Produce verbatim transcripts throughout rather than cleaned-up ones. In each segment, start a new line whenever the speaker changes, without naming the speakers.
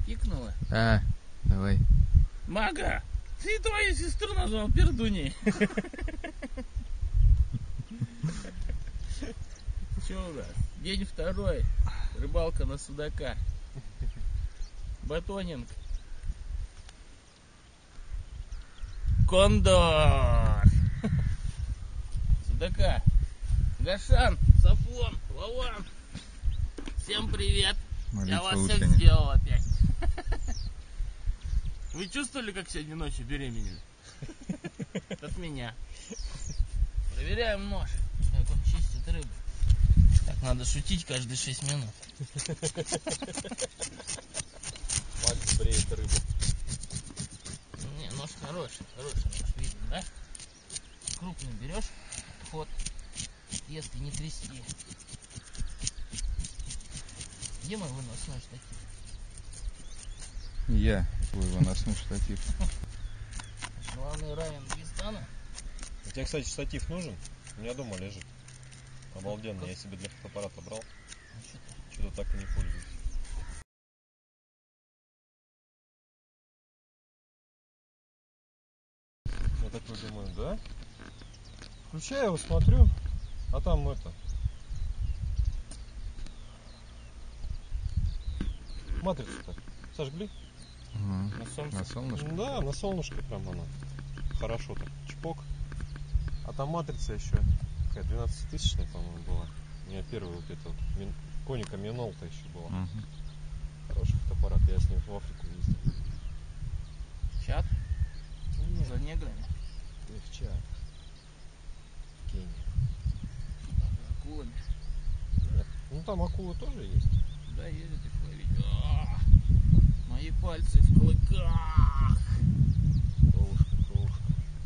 Пикнула?
А, давай.
Мага, ты твою сестру назвал пердуней. Что у нас? День второй. Рыбалка на судака. Батонинг. Кондор. Судака. Гашан, Сафон, Вован. Всем привет. Я вас всех сделал опять. Вы чувствовали, как сегодня ночью беременели? От меня. Проверяем нож, как он чистит рыбу. Так надо шутить каждые шесть минут.
Макс бреет рыбу.
Не, нож хороший, хороший нож, видно, да? Крупный берешь, ход, если не трясти. Где мой выносной штатив?
Я твой выносной штатив.
Главный равен Дагестана.
У тебя, кстати, штатив нужен? У меня дома лежит. Обалденно, я себе для фотоаппарата брал.
Ну, что-то.
Что-то так и не пользуюсь. Я такой думаю, да? Включаю его, смотрю, а там это... Матрица-то сожгли?
Угу.
На солнце?
На солнышко?
Да, на солнышко прям она. Хорошо так, чпок. А там матрица еще какая двенадцатитысячная, по-моему, была. У меня первая вот эта вот мин... Коника Минолта еще была.
Угу.
Хороший фотоаппарат, я с ним в Африку ездил.
Чат?
Нет,
За неграми?
не в чат. В Кении.
За акулами?
Нет, ну там акулы тоже есть.
Да, едет их ловить. А-а-а! Мои пальцы в клыках.
Кровушка, кровушка.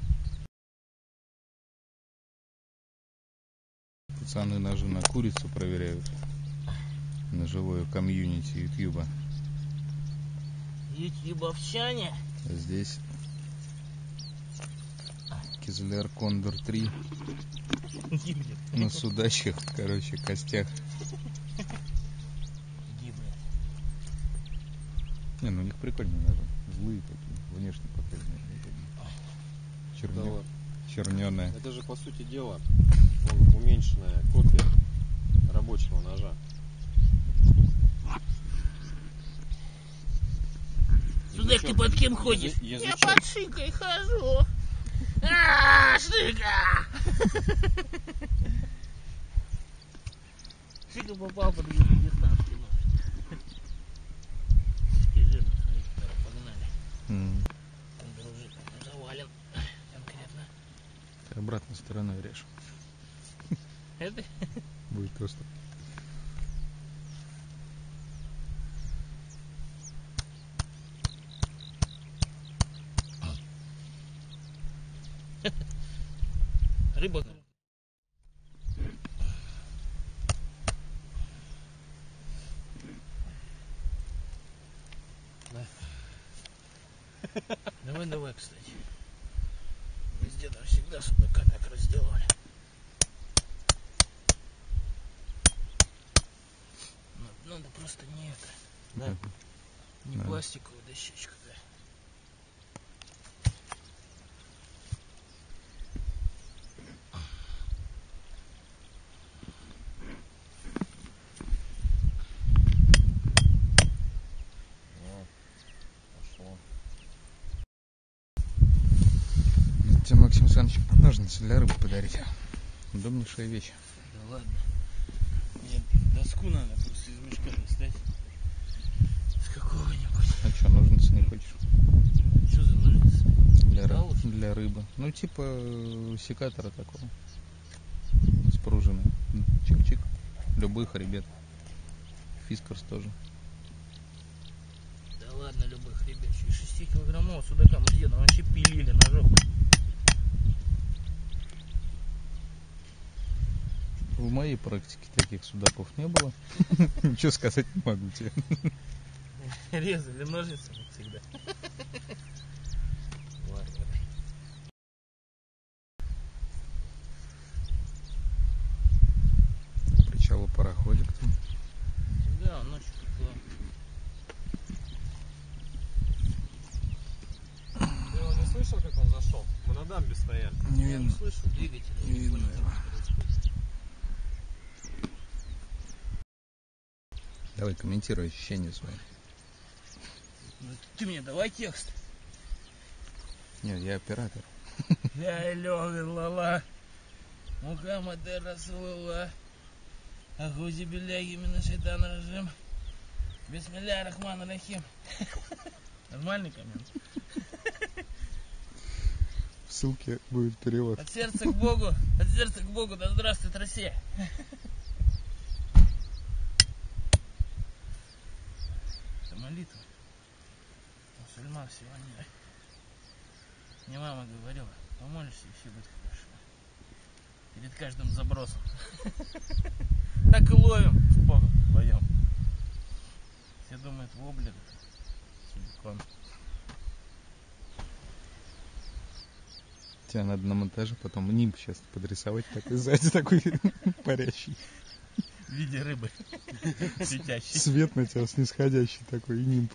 Пацаны ножи на курицу проверяют. На живое комьюнити ютьюба.
Ютьюбовчане?
Здесь Кизляр Кондор три на судачьих, короче, костях.
Гибнет.
Не, ну у них прикольные ножи. Злые такие, внешне похожие. Черня...
Да вот.
Черненая.
Это же, по сути дела, он уменьшенная копия рабочего ножа.
Судак, ты под кем ходишь?
Язычок.
Я под Шикой хожу. А, Шика! Шика попал под дистанцию. Жирно, погнали.
Mm.
Дружит, завален конкретно.
Ты обратной стороной режь.
Это?
Будет просто.
Рыба.
Да.
Давай, давай, кстати. Мы с дедом всегда судака так разделывали. Надо, надо просто не это.
Да.
Не
Да.
пластиковая дощечка, да.
Тебе, Максим Александрович, ножницы для рыбы подарить. Удобнейшая вещь.
Да ладно. Мне доску надо просто из мешка достать. С какого-нибудь.
А что, ножницы не хочешь?
Что за ножницы?
Для, ры...
Палус?
для рыбы. Ну, типа секатора такого. С пружиной. Чик-чик. Любых ребят. Фискарс тоже.
Да ладно, любых ребят. И шестикилограммового судака мы с дедом вообще пилили ножом.
В моей практике таких судаков не было. Ничего сказать не могу тебе.
Резали ножницами всегда. Варвары.
Причалу пароходик там.
Да, ночью тепло.
слышал, как он зашел? Мы на дамбе стояли.
Не
Я не
видно.
слышу двигателя.
Не видно
понял,
его.
что происходит.
Давай, комментируй ощущения свои.
Ну, ты мне давай текст.
Нет, я оператор.
ля илляха илляллах Мухаммад Расулуллах Ахузи билляхи мина шайтана режим Бисмилля рахман рахим. Нормальный коммент.
В ссылке будет перевод.
От сердца к Богу, от сердца к Богу, да здравствует Россия. Это молитва. Мусульман сегодня. Мне мама говорила, помолишься и все будет хорошо. Перед каждым забросом. Так и ловим с Богом вдвоем. Все думают, воблер силикон.
Тебе надо на монтаже потом нимб сейчас подрисовать такой сзади, такой парящий.
В виде рыбы. Светящий.
Свет на тебя снисходящий такой, и нимб.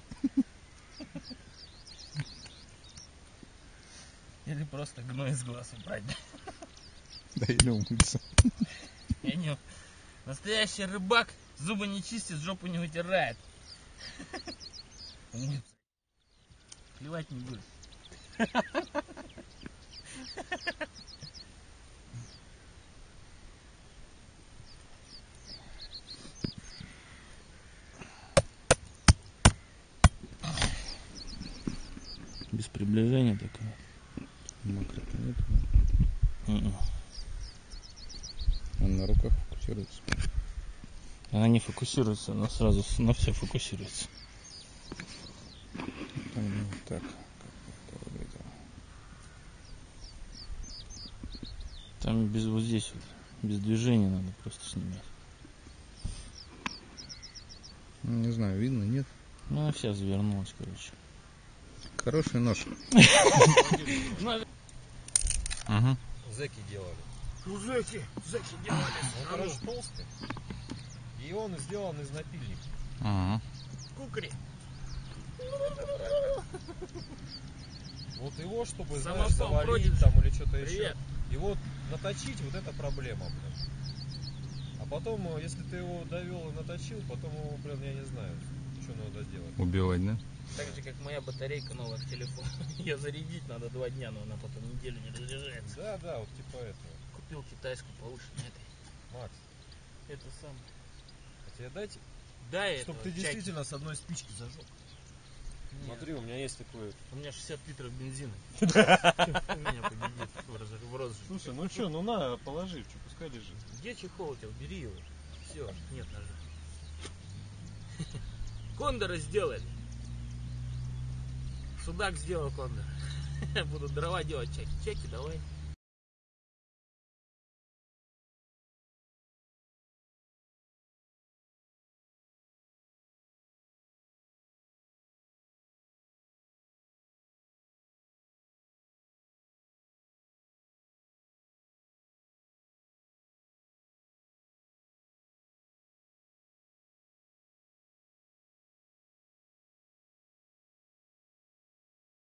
Или просто гной из глаз убрать.
Да, или умыться.
Я не... Настоящий рыбак зубы не чистит, жопу не вытирает. Умыться. Плевать не будет. Без приближения такое.
Мокро-то нет.
Mm-mm.
Он на руках фокусируется.
Она не фокусируется, она сразу на все фокусируется.
Ну, так, как это выглядело.
Там без вот здесь вот, без движения надо просто снимать.
Ну, не знаю, видно, нет.
Ну, она вся завернулась, короче.
Хороший нож.
Угу. Зэки делали.
Ну, зэки, зэки делали.
Он, короче, толстый. И он сделан из напильника.
Ага.
Кукри.
Вот его, чтобы,
Самосвал
знаешь, завалить
Продиджи.
там или что-то еще.
Привет.
И вот наточить, вот это проблема, блин. А потом, если ты его довел и наточил, потом его, блин, я не знаю, что надо делать.
Убивать, да?
Так же, как моя батарейка новая к телефону. Ее зарядить надо два дня, но она потом неделю не разряжается.
Да, да, вот типа этого.
Купил китайскую получше на этой.
Макс,
Это самое.
а тебе дать,
Да,
чтобы
это
ты действительно с одной спички зажег? Смотри, у меня есть такой.
У меня шестьдесят литров бензина. У меня победит в розыске.
Слушай, ну что, ну на, положи, что, пускай лежит.
Где чехол у тебя? Убери его. Все, нет ножа. Кондора сделали. Судак сделал кондор. Будут дрова делать, чеки. Чеки давай.